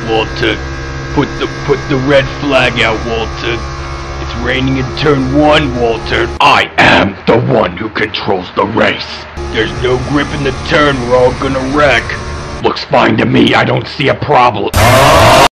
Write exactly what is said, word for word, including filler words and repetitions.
Waltuh, put the put the red flag out, Waltuh. It's raining in turn one, Waltuh. I am the one who controls the race. There's no grip in the turn, we're all gonna wreck. Looks fine to me, I don't see a problem.